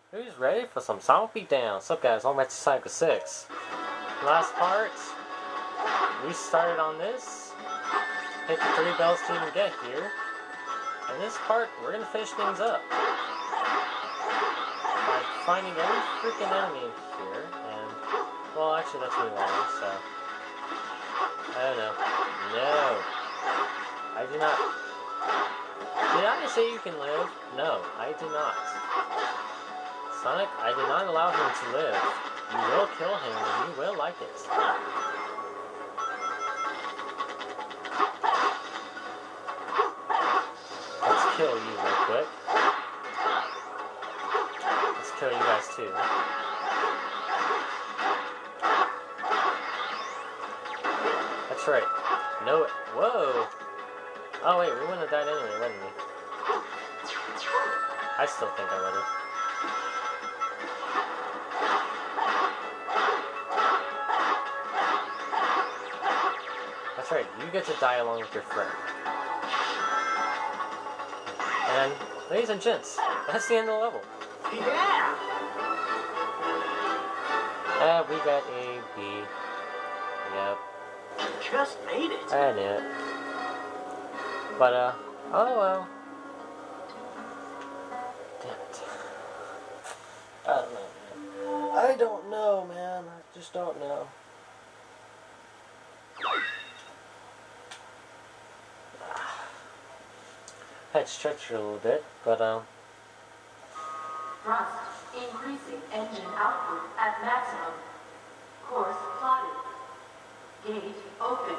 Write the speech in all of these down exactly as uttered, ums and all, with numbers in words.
Who's ready for some Sonic Beatdown? What's up, guys? Welcome back to Sonic six. Last part, we started on this, hit the three bells to even get here. And this part, we're gonna finish things up by finding every freaking enemy here. And, well, actually, that's really long, so. I don't know. No. I do not. Did I say you can live? No, I do not. Sonic, I did not allow him to live. You will kill him and you will like it. Let's kill you real quick. Let's kill you guys too. That's right. No, whoa! Oh wait, we wouldn't have died anyway, wouldn't we? I still think I would have. That's right, you get to die along with your friend. And, ladies and gents, that's the end of the level. Yeah! Ah, we got A, B. Yep. Just made it. I knew it. But, uh, oh well. Damn it. I don't know, man. I don't know, man. I just don't know. Had stretched it a little bit, but, um... Thrust increasing engine output at maximum. Course plotted. Gate open.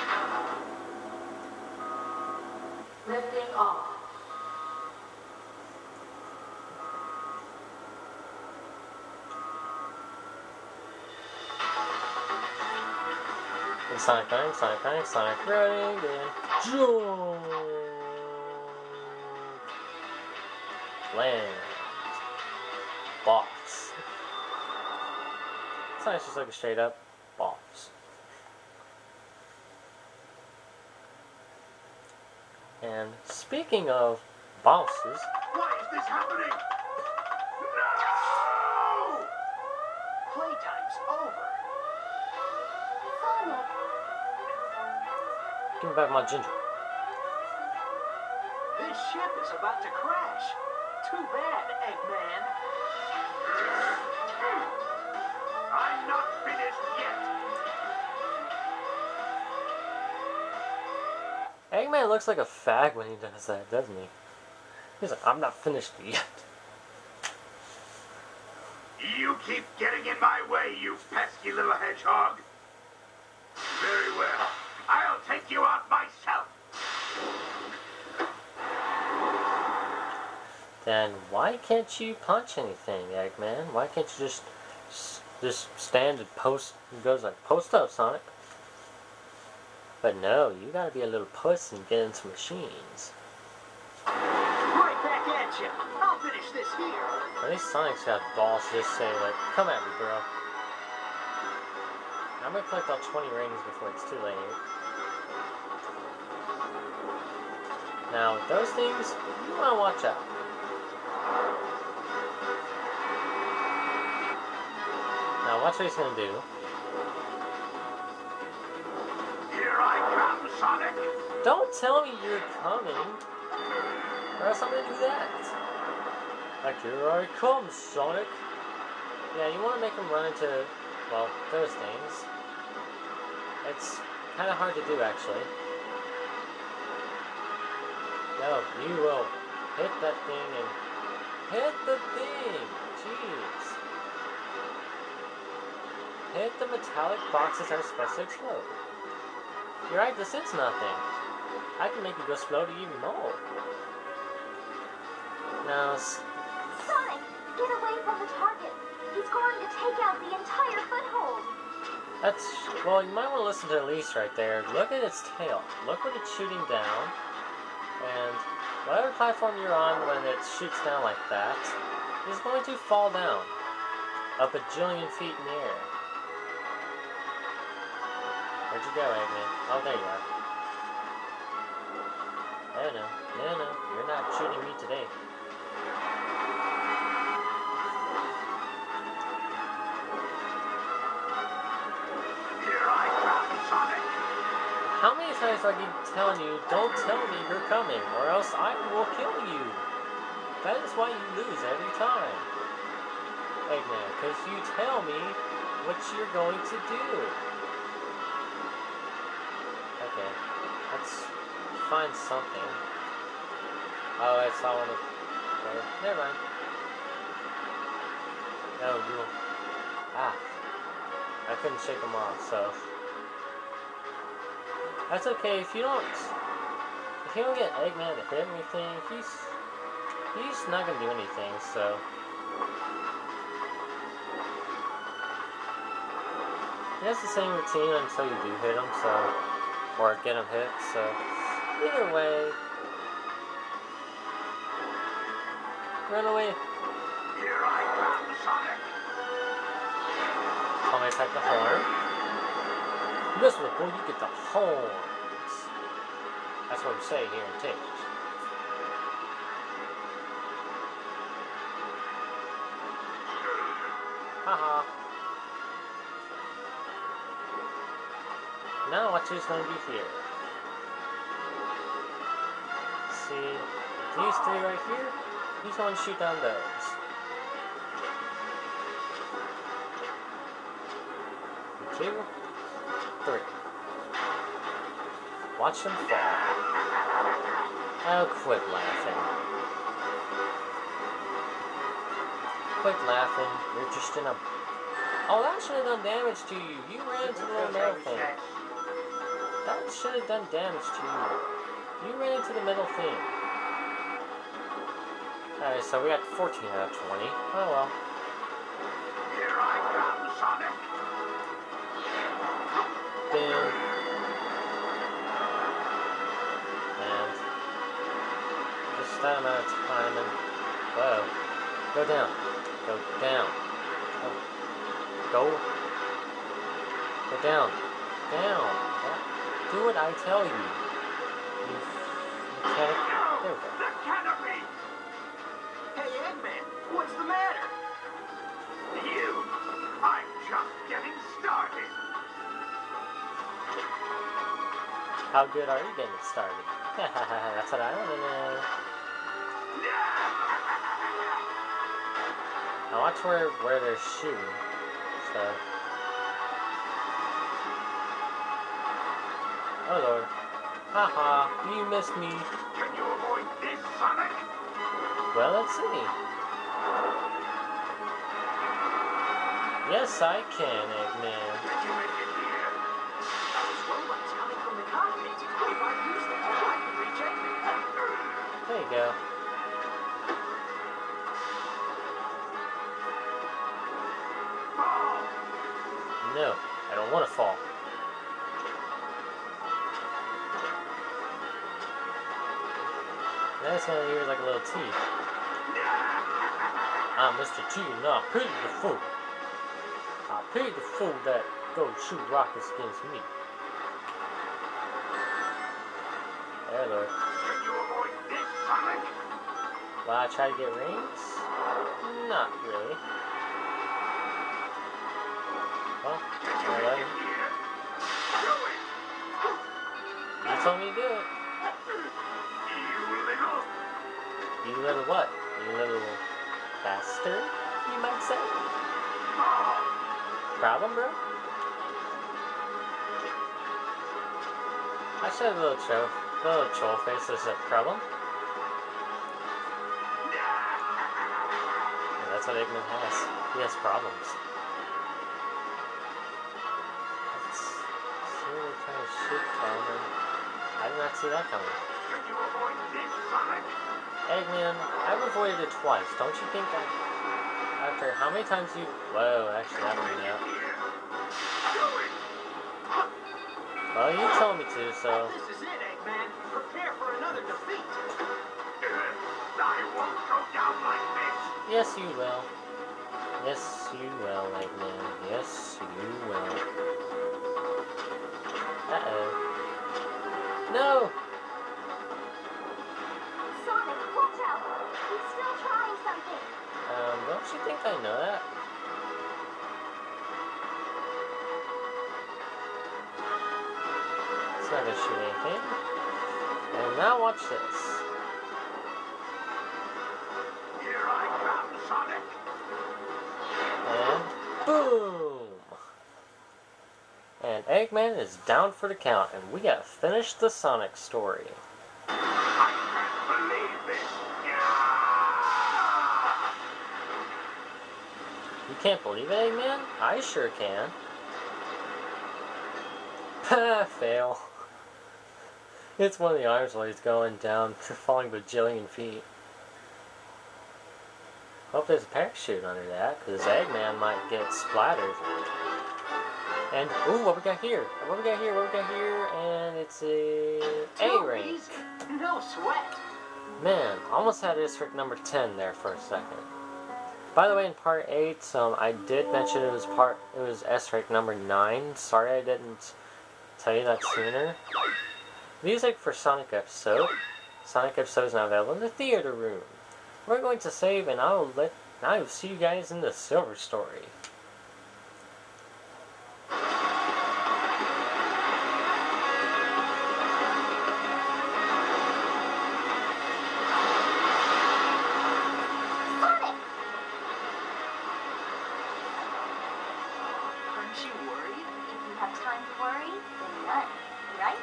Lifting off. And Sonic nine, Sonic nine, Sonic running, and jump! Land. Box. Sonic's just like a straight up box. And speaking of bosses, Why is this happening? No! Playtime's over. Sonic! give me back my ginger. This ship is about to crash. Too bad, Eggman. I'm not finished yet. Eggman looks like a fag when he does that, doesn't he? He's like, I'm not finished yet. You keep getting in my way, you pesky little hedgehog. Very well. I'll take you out myself. Then why can't you punch anything, Eggman? Why can't you just just stand and post? He goes like, post up, Sonic. But no, you gotta be a little puss and get into machines. Right back at you. I'll finish this here. At least Sonic's got balls to just say like, come at me, bro. I'm gonna collect all twenty rings before it's too late. Now, those things, you wanna watch out. Now, watch what he's gonna do. Here I come, Sonic. Don't tell me you're coming, or else I'm gonna do that. Like, here I come, Sonic. Yeah, you wanna make him run into, well, those things. It's kind of hard to do, actually. No, you will hit that thing and hit the thing. Jeez. Hit the metallic boxes that are supposed to explode. You're right, this is nothing. I can make it go explode even more. Now, Sonic, get away from the target. He's going to take out the entire foothold. that's, well, you might want to listen to Elise right there. Look at its tail. Look what it's shooting down. And whatever platform you're on when it shoots down like that is going to fall down a bajillion feet in the air. Where'd you go, Eggman? Oh, there you are. No, no, no, no, you're not shooting me today. already telling you, don't tell me you're coming, or else I will kill you. That is why you lose every time, Eggman, because you tell me what you're going to do. Okay, let's find something. Oh, I saw one of... Oh, never mind. No, you... Ah. I couldn't shake them off, so... That's okay, if you don't... If you don't get Eggman to hit anything, he's... He's not gonna do anything, so... He has the same routine until you do hit him, so... Or get him hit, so... Either way... Run away! Here I come, Sonic! I'm gonna attack the horn. This one, boy, you get the horns. That's what we say here in Texas. Haha. Now watch who's gonna be here. See, these three right here, he's gonna shoot down those. Two, three. Watch them fall. Oh, quit laughing. Quit laughing. You're just in a... Oh, that should have done damage to you. You ran into the little metal thing. That should have done damage to you. You ran into the metal thing. Alright, so we got fourteen out of twenty. Oh well. Here I come, Sonic! Boom. And just that amount of time and whoa. Go down. Go down. Go. Go. Go down. Down. Do what I tell you. You mechanic. There we go. The canopy! Hey, Eggman, what's the matter? You! I'm just getting started! How good are you getting started? That's what I want to know. Now watch where, where they're shooting. So. Oh lord. Haha, you missed me. Can you avoid this, Sonic? Well, let's see. Yes, I can, Eggman. Did you make it here? Those robots coming from the cockpit. If I use them, I can reach Eggman. There you go. Fall! No, I don't want to fall. That's gonna hear like a little T. I'm Mister T, and I pity the fool. I pity the fool that goes shoot rockets against me. There, Lord. Can you avoid this, Sonic? Will I try to get rings? Not really. Well, Did you alright. make it here? Do it! You told me to do it. You little... You little what? You little bastard, you might say? Fall! Problem, bro? I should have a little troll, little troll face as a problem. Yeah, that's what Eggman has. He has problems. Let's see what they're trying to shoot from, and I did not see that coming. Can you avoid this, Sonic? Eggman, I've avoided it twice. Don't you think that after how many times you... Whoa, actually that one out. Do it! Well, you told me to, so... This is it, Eggman. Prepare for another defeat. I won't go down like this! Yes, you will. Yes, you will, Eggman. Yes, you will. Uh-oh. No! Sonic, watch out! He's still trying something. Um, don't you think I know that? It's not gonna shoot anything. And now watch this. Here I come, Sonic. And boom! And Eggman is down for the count, and we gotta finish the Sonic story. I can't believe this. Yeah! You can't believe it, Eggman? I sure can. Ha! Fail. It's one of the arms while he's going down, falling bajillion feet. Hope there's a parachute under that, because Eggman might get splattered. And, ooh, what we got here? What we got here? What we got here? And it's a A rank. No sweat. Man, almost had district number ten there for a second. By the way, in part eight, um, I did mention it was part, it was S rank number nine. Sorry I didn't tell you that sooner. Music for Sonic episode. Sonic episode is now available in the theater room. We're going to save, and I will let, I will see you guys in the Silver story. Time to worry, then none, right?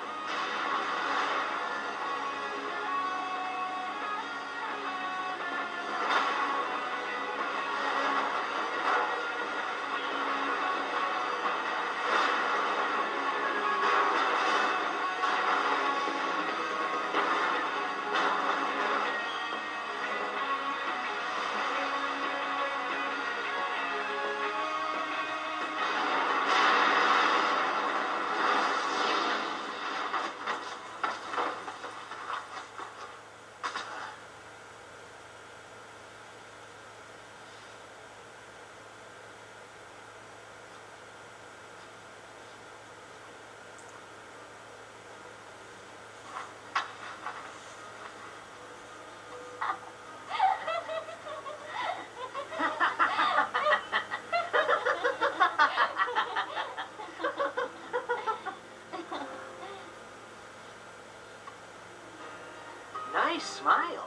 Nice smile.